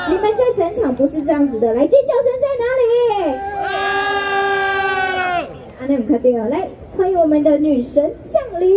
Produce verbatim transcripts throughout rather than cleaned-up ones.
你们在整场不是这样子的，来，尖叫声在哪里？啊，那我们快点哦，来欢迎我们的女神降临。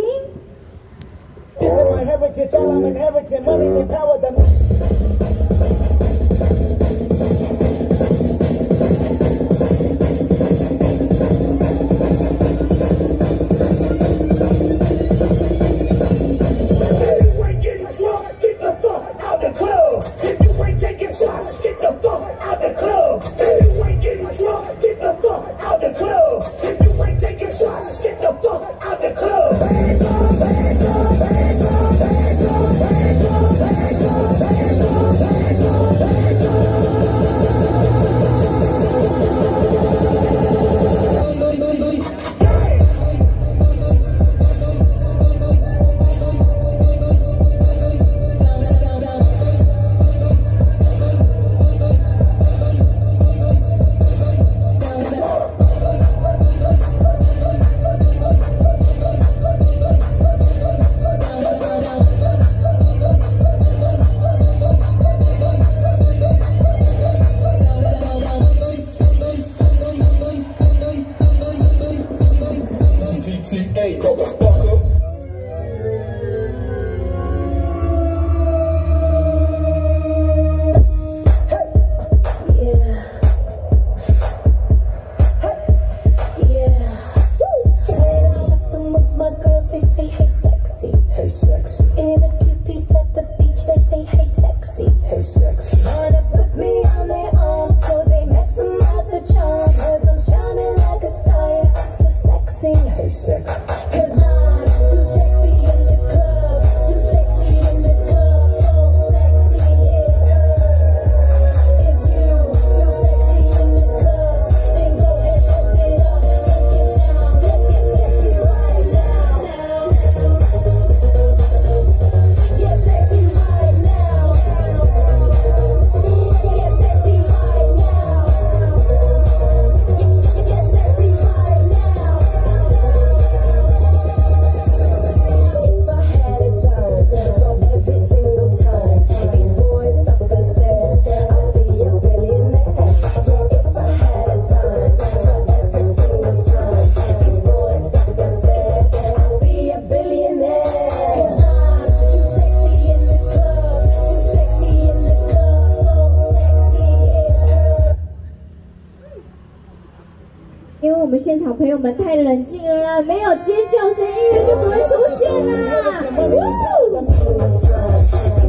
我们现场朋友们太冷静了啦，没有尖叫声，音乐就不会出现啦。